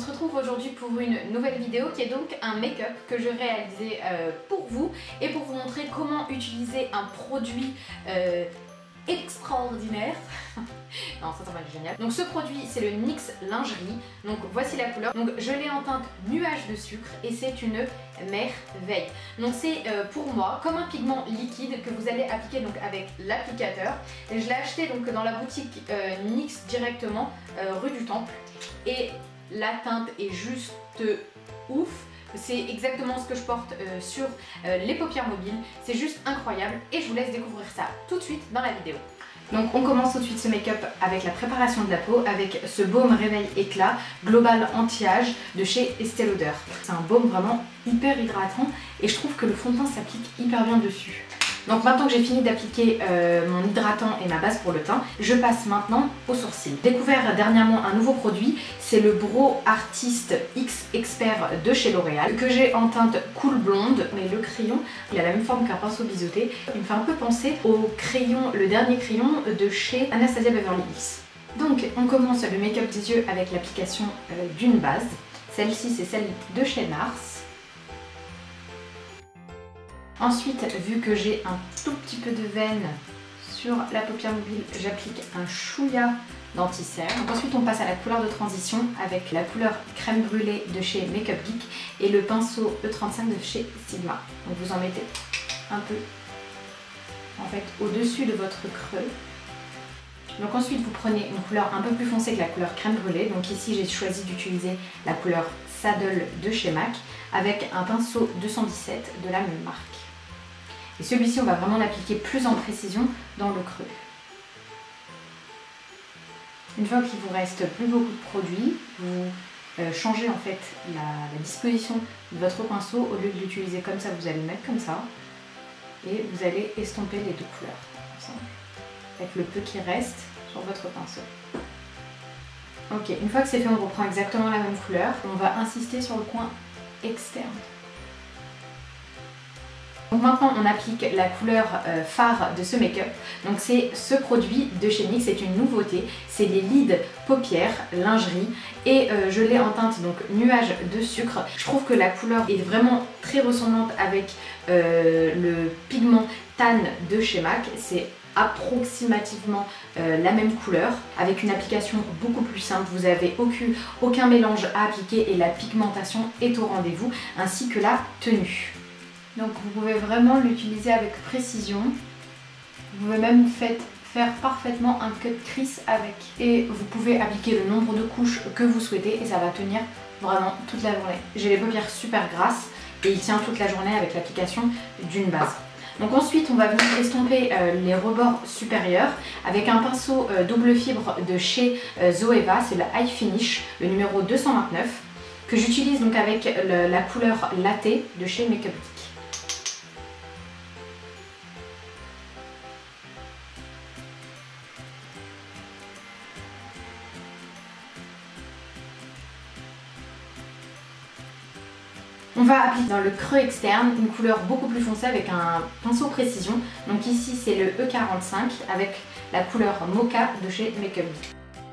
se retrouve aujourd'hui pour une nouvelle vidéo qui est donc un make-up que je réalisais pour vous et pour vous montrer comment utiliser un produit extraordinaire. Non, ça va être génial. Donc ce produit c'est le NYX Lingerie. Donc voici la couleur. Donc je l'ai en teinte nuage de sucre et c'est une merveille. Donc c'est pour moi comme un pigment liquide que vous allez appliquer donc avec l'applicateur. Je l'ai acheté donc dans la boutique NYX directement rue du Temple et la teinte est juste ouf. C'est exactement ce que je porte sur les paupières mobiles. C'est juste incroyable et je vous laisse découvrir ça tout de suite dans la vidéo. Donc on commence tout de suite ce make-up avec la préparation de la peau avec ce baume réveil éclat global anti-âge de chez Estée Lauder. C'est un baume vraiment hyper hydratant et je trouve que le fond de teint s'applique hyper bien dessus. Donc maintenant que j'ai fini d'appliquer mon hydratant et ma base pour le teint, je passe maintenant aux sourcils. J'ai découvert dernièrement un nouveau produit, c'est le Brow Artist X Expert de chez L'Oréal que j'ai en teinte cool blonde, mais le crayon il a la même forme qu'un pinceau biseauté. Il me fait un peu penser au crayon, le dernier crayon de chez Anastasia Beverly Hills. Donc on commence le make-up des yeux avec l'application d'une base. Celle-ci c'est celle de chez Nars. Ensuite, vu que j'ai un tout petit peu de veine sur la paupière mobile, j'applique un chouïa d'anti-cerne. Ensuite, on passe à la couleur de transition avec la couleur crème brûlée de chez Makeup Geek et le pinceau E35 de chez Sigma. Donc vous en mettez un peu en fait au-dessus de votre creux. Donc ensuite, vous prenez une couleur un peu plus foncée que la couleur crème brûlée. Donc ici, j'ai choisi d'utiliser la couleur Saddle de chez MAC avec un pinceau 217 de la même marque. Et celui-ci, on va vraiment l'appliquer plus en précision dans le creux. Une fois qu'il vous reste plus beaucoup de produits, vous changez en fait la disposition de votre pinceau. Au lieu de l'utiliser comme ça, vous allez le mettre comme ça. Et vous allez estomper les deux couleurs. Comme ça, avec le peu qui reste sur votre pinceau. Ok, une fois que c'est fait, on reprend exactement la même couleur. On va insister sur le coin externe. Donc maintenant on applique la couleur phare de ce make-up. Donc c'est ce produit de chez NYX, c'est une nouveauté. C'est les lids paupières lingerie et je l'ai en teinte donc nuage de sucre. Je trouve que la couleur est vraiment très ressemblante avec le pigment tan de chez MAC. C'est approximativement la même couleur avec une application beaucoup plus simple. Vous n'avez aucun mélange à appliquer et la pigmentation est au rendez-vous ainsi que la tenue. Donc vous pouvez vraiment l'utiliser avec précision. Vous pouvez même faire parfaitement un cut crease avec. Et vous pouvez appliquer le nombre de couches que vous souhaitez et ça va tenir vraiment toute la journée. J'ai les paupières super grasses et il tient toute la journée avec l'application d'une base. Donc ensuite on va venir estomper les rebords supérieurs avec un pinceau double fibre de chez Zoeva, c'est le High Finish, le numéro 229, que j'utilise donc avec la couleur Latte de chez Makeup Geek. On va appliquer dans le creux externe une couleur beaucoup plus foncée avec un pinceau précision. Donc ici c'est le E45 avec la couleur Mocha de chez Makeup Geek.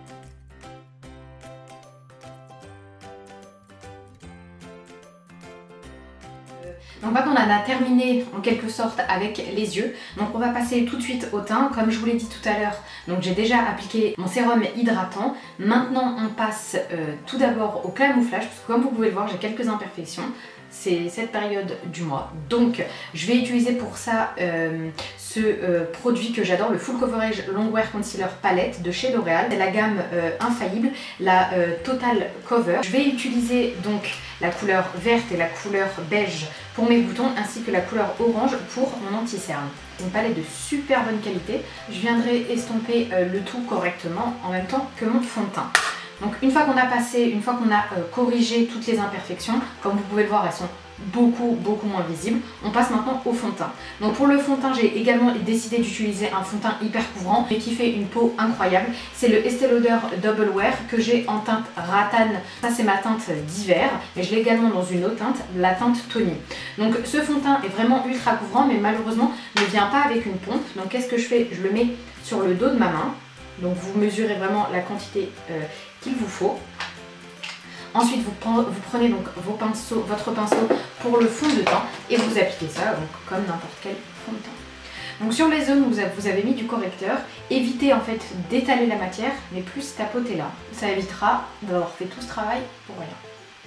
Donc maintenant on en a terminé en quelque sorte avec les yeux. Donc on va passer tout de suite au teint. Comme je vous l'ai dit tout à l'heure, donc j'ai déjà appliqué mon sérum hydratant. Maintenant on passe tout d'abord au camouflage parce que comme vous pouvez le voir j'ai quelques imperfections. C'est cette période du mois. Donc je vais utiliser pour ça ce produit que j'adore, le Full Coverage Longwear Concealer Palette de chez L'Oréal. C'est la gamme infaillible, la Total Cover. Je vais utiliser donc la couleur verte et la couleur beige pour mes boutons ainsi que la couleur orange pour mon anti-cerne. C'est une palette de super bonne qualité. Je viendrai estomper le tout correctement en même temps que mon fond de teint. Donc une fois qu'on a corrigé toutes les imperfections, comme vous pouvez le voir elles sont beaucoup moins visibles, on passe maintenant au fond de teint. Donc pour le fond de teint j'ai également décidé d'utiliser un fond de teint hyper couvrant et qui fait une peau incroyable. C'est le Estée Lauder Double Wear que j'ai en teinte ratane, ça c'est ma teinte d'hiver, mais je l'ai également dans une autre teinte, la teinte Tony. Donc ce fond de teint est vraiment ultra couvrant mais malheureusement ne vient pas avec une pompe. Donc qu'est-ce que je fais? Je le mets sur le dos de ma main. Donc vous mesurez vraiment la quantité qu'il vous faut. Ensuite vous prenez donc votre pinceau pour le fond de teint et vous appliquez ça donc, comme n'importe quel fond de teint. Donc sur les zones où vous avez mis du correcteur, évitez en fait d'étaler la matière, mais plus tapoter là. Ça évitera d'avoir fait tout ce travail pour rien.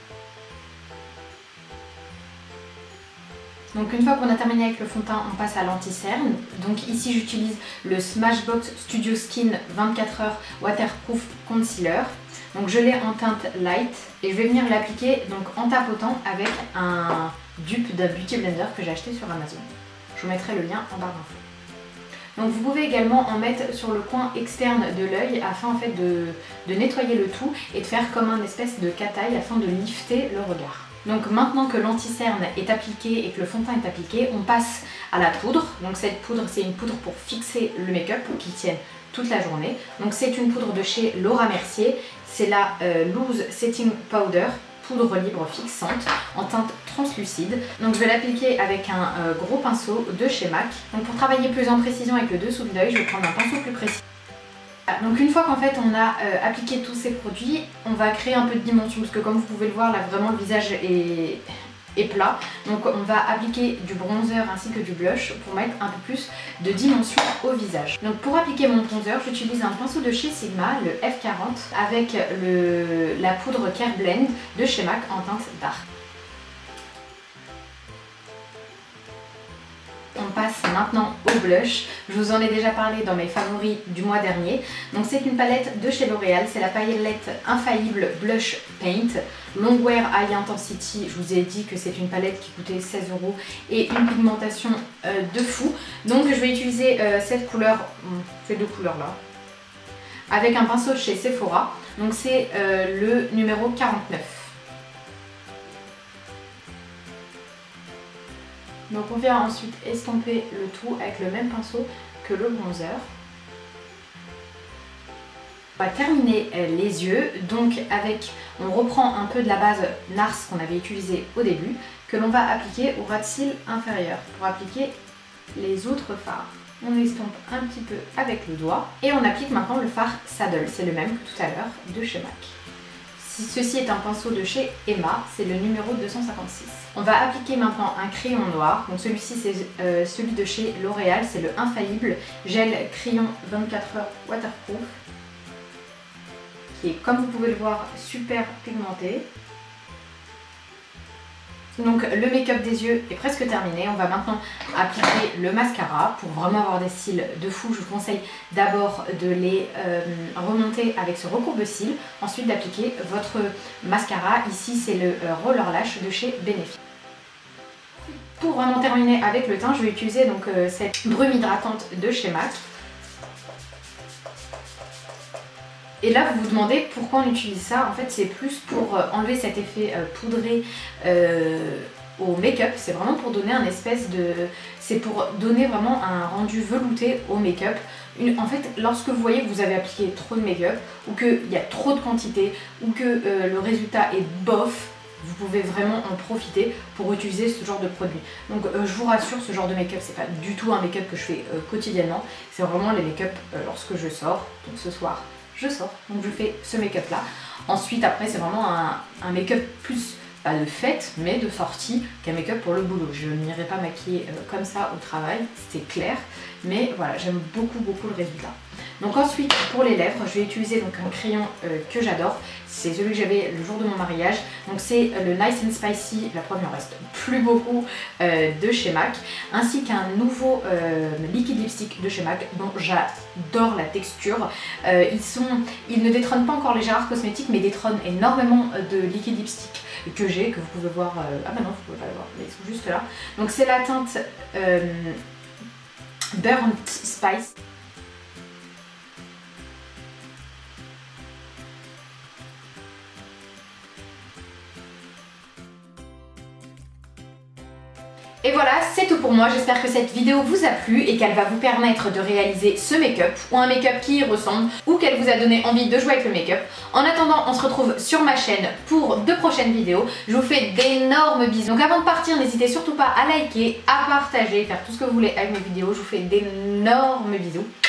Donc une fois qu'on a terminé avec le fond de teint, on passe à l'anti-cerne. Donc ici j'utilise le Smashbox Studio Skin 24h Waterproof Concealer. Donc je l'ai en teinte light et je vais venir l'appliquer donc en tapotant avec un dupe d'un Beauty Blender que j'ai acheté sur Amazon. Je vous mettrai le lien en barre d'infos. Donc vous pouvez également en mettre sur le coin externe de l'œil afin en fait de nettoyer le tout et de faire comme un espèce de cataille afin de lifter le regard. Donc maintenant que l'anti-cerne est appliqué et que le fond de teint est appliqué, on passe à la poudre. Donc cette poudre, c'est une poudre pour fixer le make-up pour qu'il tienne toute la journée. Donc c'est une poudre de chez Laura Mercier, c'est la Loose Setting Powder, poudre libre fixante en teinte translucide. Donc je vais l'appliquer avec un gros pinceau de chez MAC. Donc pour travailler plus en précision avec le dessous de l'œil, je vais prendre un pinceau plus précis. Donc une fois qu'en fait on a appliqué tous ces produits, on va créer un peu de dimension parce que comme vous pouvez le voir là vraiment le visage est plat. Donc on va appliquer du bronzer ainsi que du blush pour mettre un peu plus de dimension au visage. Donc pour appliquer mon bronzer, j'utilise un pinceau de chez Sigma, le F40, avec la poudre Care Blend de chez MAC en teinte dark. On passe maintenant au blush. Je vous en ai déjà parlé dans mes favoris du mois dernier. Donc c'est une palette de chez L'Oréal, c'est la palette Infaillible Blush Paint Longwear High Intensity. Je vous ai dit que c'est une palette qui coûtait 16 € et une pigmentation de fou. Donc je vais utiliser cette couleur, ces deux couleurs là, avec un pinceau de chez Sephora. Donc c'est le numéro 49. Donc on vient ensuite estomper le tout avec le même pinceau que le bronzer. On va terminer les yeux, donc on reprend un peu de la base NARS qu'on avait utilisée au début, que l'on va appliquer au ras de cils inférieur pour appliquer les autres fards. On estompe un petit peu avec le doigt et on applique maintenant le fard Saddle, c'est le même que tout à l'heure de chez MAC. Ceci est un pinceau de chez Emma, c'est le numéro 256. On va appliquer maintenant un crayon noir. Donc celui-ci c'est celui de chez L'Oréal, c'est le Infaillible Gel Crayon 24h Waterproof, qui est, comme vous pouvez le voir, super pigmenté. Donc le make-up des yeux est presque terminé. On va maintenant appliquer le mascara pour vraiment avoir des cils de fou. Je vous conseille d'abord de les remonter avec ce recourbe-cils, ensuite d'appliquer votre mascara. Ici c'est le Roller Lash de chez Benefit. Pour vraiment terminer avec le teint, je vais utiliser donc cette brume hydratante de chez MAC. Et là vous vous demandez pourquoi on utilise ça. En fait c'est plus pour enlever cet effet poudré au make-up. C'est vraiment pour donner un espèce de... C'est pour donner vraiment un rendu velouté au make-up. En fait lorsque vous voyez que vous avez appliqué trop de make-up ou qu'il y a trop de quantité ou que le résultat est bof, vous pouvez vraiment en profiter pour utiliser ce genre de produit. Donc je vous rassure, ce genre de make-up c'est pas du tout un make-up que je fais quotidiennement. C'est vraiment les make-up lorsque je sors. Donc ce soir je sors, donc je fais ce make-up là. Ensuite après c'est vraiment un make-up plus pas de fête mais de sortie qu'un make-up pour le boulot. Je n'irai pas maquiller comme ça au travail, c'est clair, mais voilà, j'aime beaucoup le résultat. Donc ensuite pour les lèvres, je vais utiliser donc un crayon que j'adore, c'est celui que j'avais le jour de mon mariage. Donc c'est le Nice and Spicy, la preuve il en reste plus beaucoup, de chez MAC, ainsi qu'un nouveau liquide lipstick de chez MAC dont j'adore la texture. Ils ne détrônent pas encore les Gérard Cosmetics mais détrônent énormément de liquide lipstick que j'ai, que vous pouvez voir, ah bah non vous pouvez pas le voir mais ils sont juste là. Donc c'est la teinte Burnt Spice. Et voilà, c'est tout pour moi. J'espère que cette vidéo vous a plu et qu'elle va vous permettre de réaliser ce make-up ou un make-up qui y ressemble ou qu'elle vous a donné envie de jouer avec le make-up. En attendant, on se retrouve sur ma chaîne pour de prochaines vidéos. Je vous fais d'énormes bisous. Donc avant de partir, n'hésitez surtout pas à liker, à partager, faire tout ce que vous voulez avec mes vidéos. Je vous fais d'énormes bisous.